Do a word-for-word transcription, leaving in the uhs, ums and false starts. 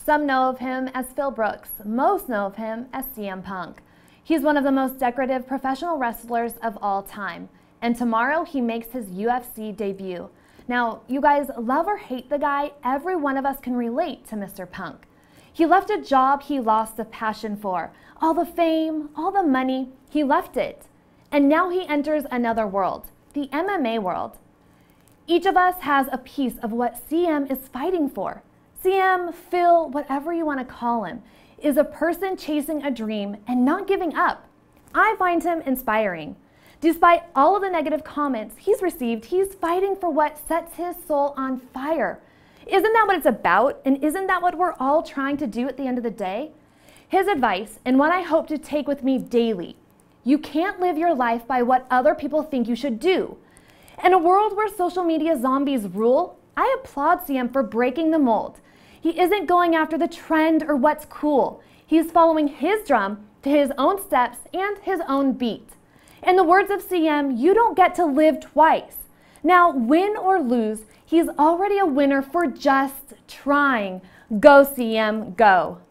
Some know of him as Phil Brooks. Most know of him as C M Punk. He's one of the most decorative professional wrestlers of all time. And tomorrow he makes his U F C debut. Now, you guys love or hate the guy, every one of us can relate to Mister Punk. He left a job he lost the passion for. All the fame, all the money, he left it. And now he enters another world, the M M A world. Each of us has a piece of what C M is fighting for. C M, Phil, whatever you want to call him, is a person chasing a dream and not giving up. I find him inspiring. Despite all of the negative comments he's received, he's fighting for what sets his soul on fire. Isn't that what it's about? And isn't that what we're all trying to do at the end of the day? His advice, and what I hope to take with me daily: you can't live your life by what other people think you should do. In a world where social media zombies rule, I applaud C M for breaking the mold. He isn't going after the trend or what's cool. He's following his drum to his own steps and his own beat. In the words of C M, you don't get to live twice. Now, win or lose, he's already a winner for just trying. Go, C M, go.